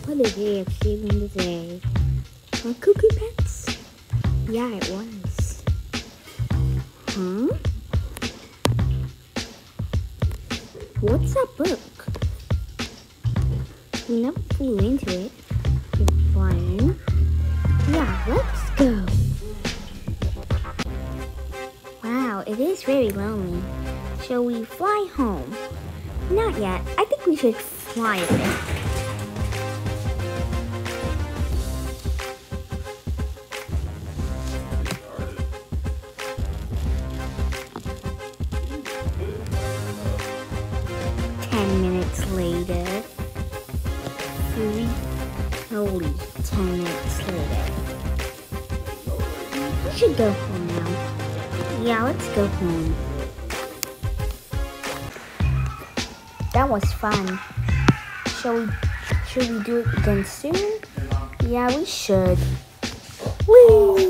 What a day of saving the day. My Cuckoo Pets? Yeah, it was. Huh? What's that book? We never flew into it. You're flying. Yeah, let's go. Wow, it is very lonely. Shall we fly home? Not yet. I think we should fly a bit. Minutes later. Only 10 minutes later. We should go home now. Yeah, let's go home. That was fun. Should we do it again soon? Yeah, we should. Whee!